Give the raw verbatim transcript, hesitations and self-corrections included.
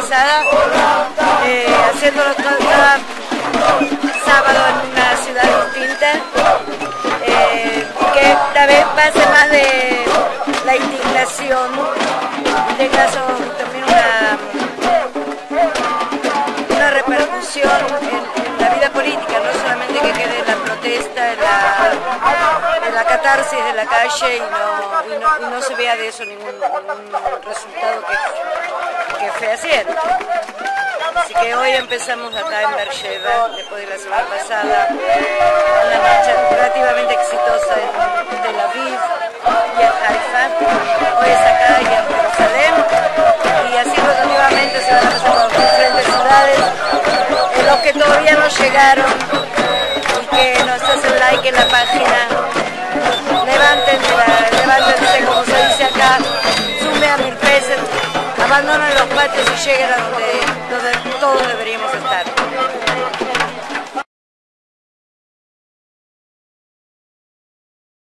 pasada, eh, haciéndolo cada sábado en una ciudad distinta, eh, que esta vez pase más de la indignación, tenga también una, una repercusión en, en la vida política, no solamente que quede en la protesta, en la, en la catarsis de la calle y no, y no, y no se vea de eso ningún, ningún resultado que, que fehaciente. Así que hoy empezamos acá en Beersheba, después de la semana pasada, una marcha relativamente exitosa en Tel Aviv y en Haifa. Hoy es acá y en Jerusalén, y así rotativamente se van a pasar por diferentes ciudades. Eh, los que todavía no llegaron y que nos hacen like en la página, levántense, levántense como se dice acá, sume a mil pesos, abandonen los patios y lleguen a donde, donde todos deberían.